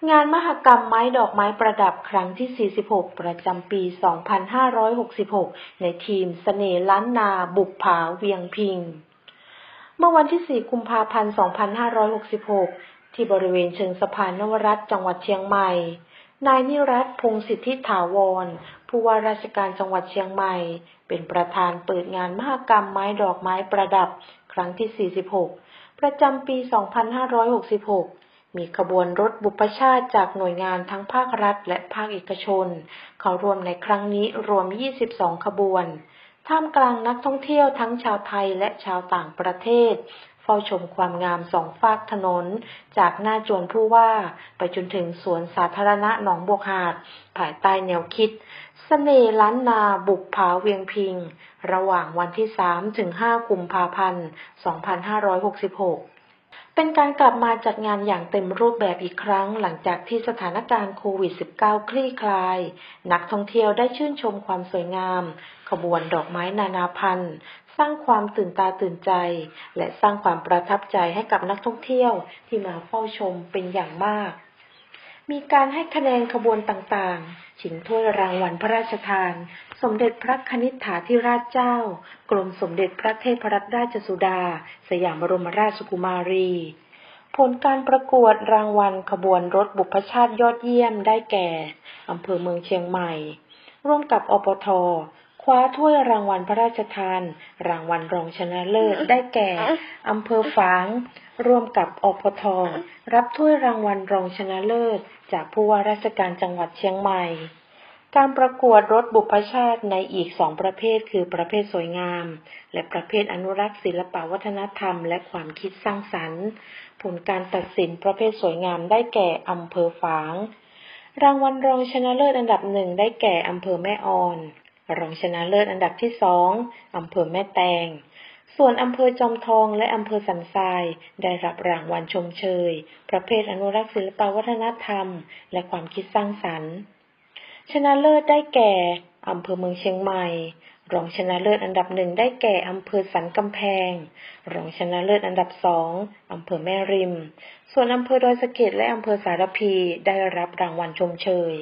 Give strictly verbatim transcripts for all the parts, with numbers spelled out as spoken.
งานมหกรรมไม้ดอกไม้ประดับครั้งที่ สี่สิบหก ประจำปี สองพันห้าร้อยหกสิบหก ในทีมเสน่ห์ล้านนาบุกผาเวียงพิง เมื่อวันที่ สี่ กุมภาพันธ์ สองพันห้าร้อยหกสิบหก ที่บริเวณเชิงสะพานนวรัตน์จังหวัดเชียงใหม่ นายนิรัตน์ พงษ์สิทธิถาวร ผู้ว่าราชการจังหวัดเชียงใหม่ เป็นประธานเปิดงานมหกรรมไม้ดอกไม้ประดับครั้งที่ สี่สิบหก ประจำปี สองพันห้าร้อยหกสิบหก มีขบวนรถบุพชาติจากหน่วยงานทั้งภาครัฐและภาคเอกชนเข้าร่วมในครั้งนี้รวม ยี่สิบสอง ขบวนท่ามกลางนักท่องเที่ยวทั้งชาวไทยและชาวต่างประเทศเฝ้าชมความงามสองฝากถนนจากหน้าจวนผู้ว่าไปจนถึงสวนสาธารณะหนองบวกหาดภายใต้แนวคิดเสน่ห์ล้านนาบุกผาเวียงพิงระหว่างวันที่ สามถึงห้า กุมภาพันธ์ สองพันห้าร้อยหกสิบหกเป็นการกลับมาจัดงานอย่างเต็มรูปแบบอีกครั้งหลังจากที่สถานการณ์โควิด สิบเก้า คลี่คลายนักท่องเที่ยวได้ชื่นชมความสวยงามขบวนดอกไม้นานาพันธุ์สร้างความตื่นตาตื่นใจและสร้างความประทับใจให้กับนักท่องเที่ยวที่มาเฝ้าชมเป็นอย่างมากมีการให้คะแนนขบวนต่างๆชิงถ้วยรางวัลพระราชทานสมเด็จพระคณิษฐาธิราชเจ้ากรมสมเด็จพระเทพรัตนราชสุดาสยามบรมราชกุมารีผลการประกวดรางวัลขบวนรถบุพชาติยอดเยี่ยมได้แก่อำเภอเมืองเชียงใหม่ร่วมกับอปท.คว้าถ้วยรางวัลพระราชทานรางวัลรองชนะเลิศได้แก่อำเภอฝางร่วมกับอปท.รับถ้วยรางวัลรองชนะเลิศจากผู้ว่าราชการจังหวัดเชียงใหม่การประกวดรถบุพชาติในอีกสองประเภทคือประเภทสวยงามและประเภทอนุรักษ์ศิลปวัฒนธรรมและความคิดสร้างสรรค์ผลการตัดสินประเภทสวยงามได้แก่อำเภอฝางรางวัลรองชนะเลิศอันดับหนึ่งได้แก่อำเภอแม่ออนรองชนะเลิศอันดับที่สองอำเภอแม่แตงส่วนอำเภอจอมทองและอำเภอสันทรายได้รับรางวัลชมเชยประเภทอนุรักษ์ศิลปวัฒนธรรมและความคิดสร้างสรรค์ชนะเลิศได้แก่อำเภอเมืองเชียงใหม่รองชนะเลิศอันดับหนึ่งได้แก่อำเภอสันกำแพงรองชนะเลิศอันดับสองอำเภอแม่ริมส่วนอำเภอดอยสะเก็ดและอำเภอสารพีได้รับรางวัลชมเชย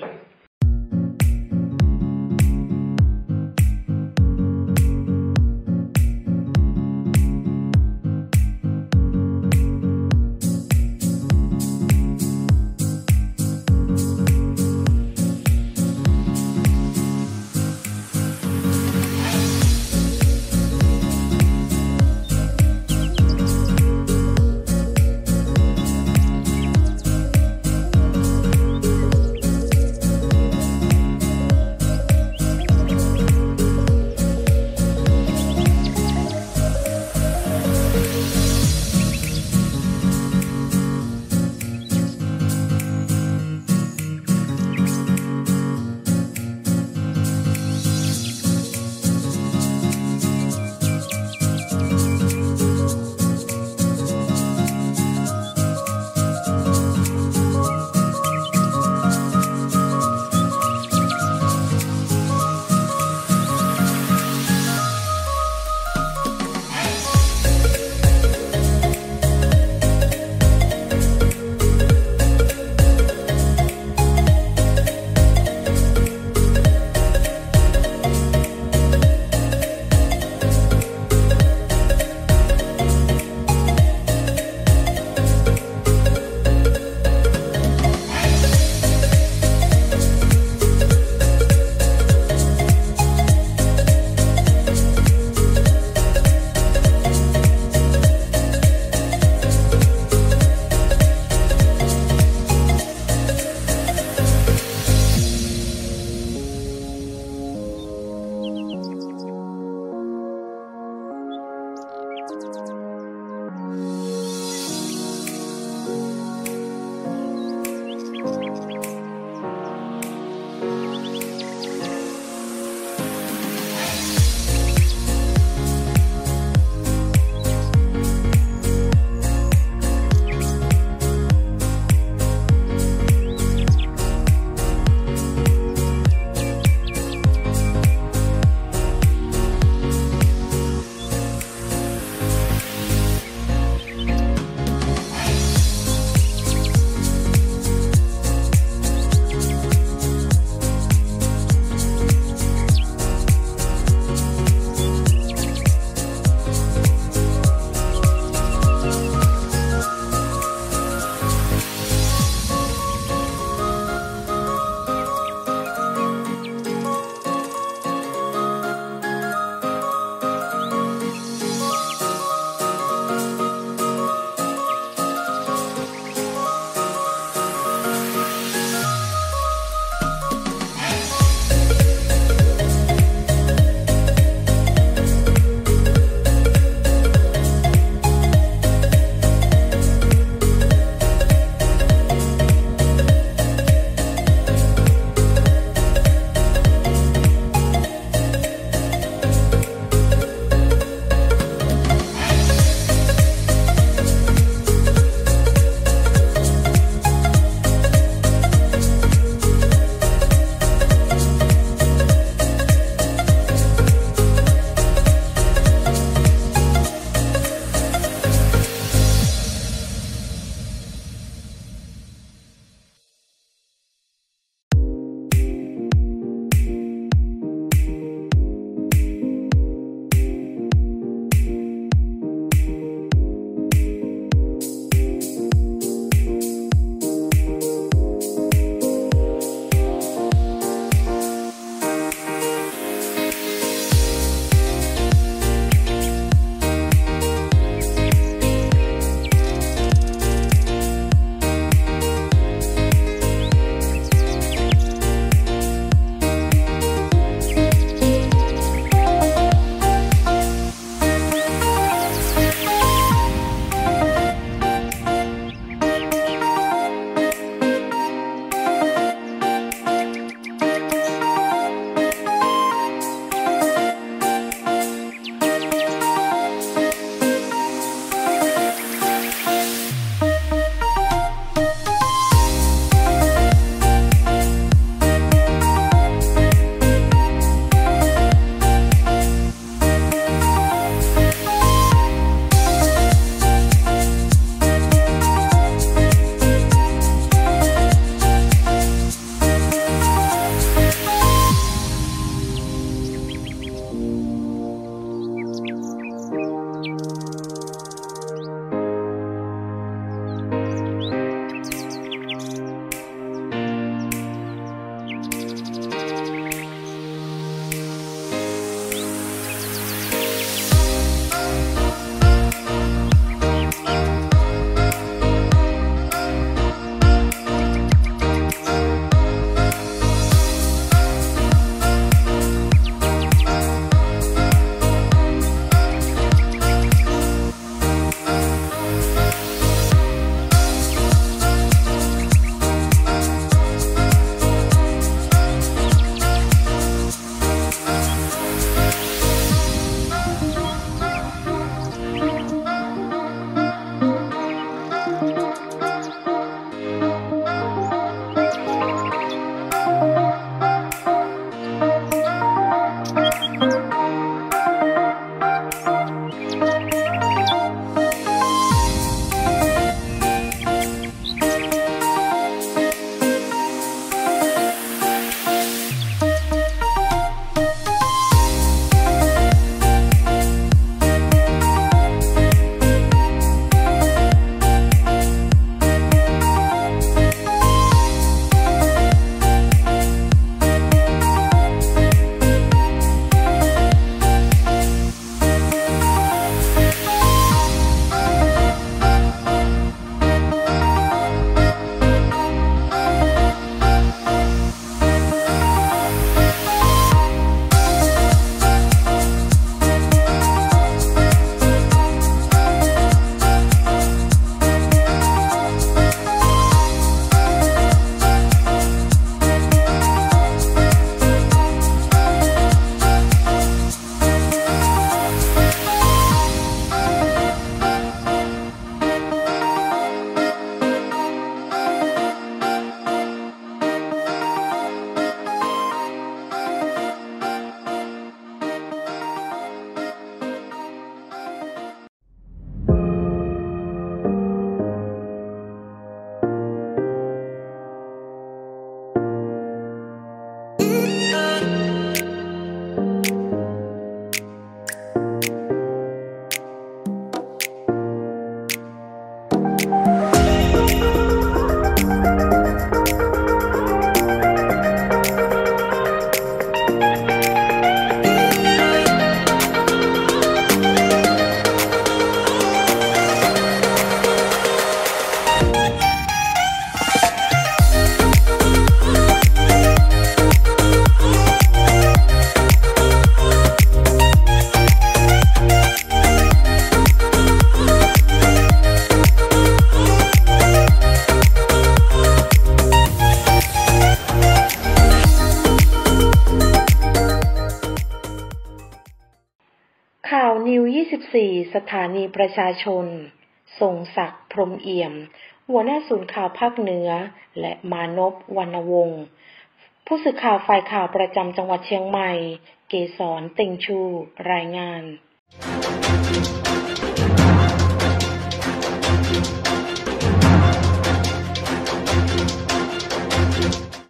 นิว ยี่สิบสี่ สถานีประชาชน ทรงศักดิ์ พรหมเอี่ยม หัวหน้าศูนย์ข่าวภาคเหนือ และมานพ วรรณวงศ์ ผู้สื่อข่าวฝ่ายข่าวประจำจังหวัดเชียงใหม่ เกษร เต็งชู รายงาน